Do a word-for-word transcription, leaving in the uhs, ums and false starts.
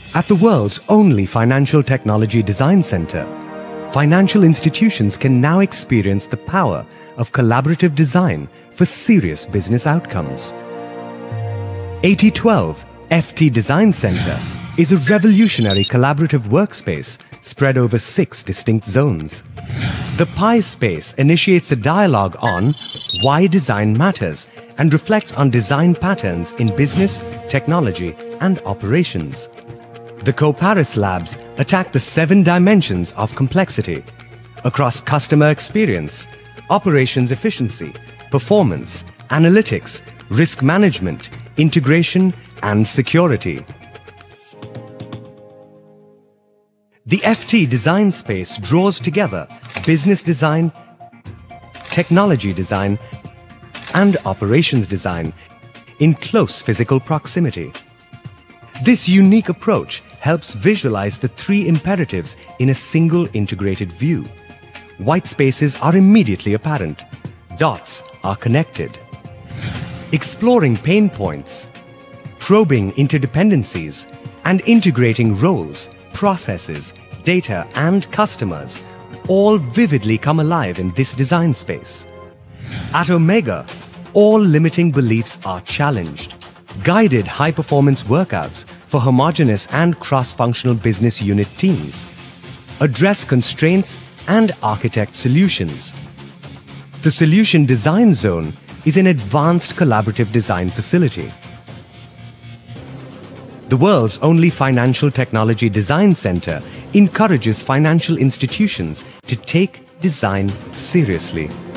At the world's only financial technology design center, financial institutions can now experience the power of collaborative design for serious business outcomes. eighty twelve F T Design Center is a revolutionary collaborative workspace spread over six distinct zones. The Pi Space initiates a dialogue on why design matters and reflects on design patterns in business, technology, and operations. The Co-Paris Labs attack the seven dimensions of complexity across customer experience, operations efficiency, performance, analytics, risk management, integration, and security. The F T Design Space draws together business design, technology design, and operations design in close physical proximity. This unique approach helps visualize the three imperatives in a single integrated view. White spaces are immediately apparent. Dots are connected. Exploring pain points, probing interdependencies, and integrating roles, processes, data, and customers all vividly come alive in this design space. At Omega, all limiting beliefs are challenged. Guided high-performance workouts for homogeneous and cross-functional business unit teams address constraints and architect solutions. The Solution Design Zone is an advanced collaborative design facility. The world's only financial technology design center encourages financial institutions to take design seriously.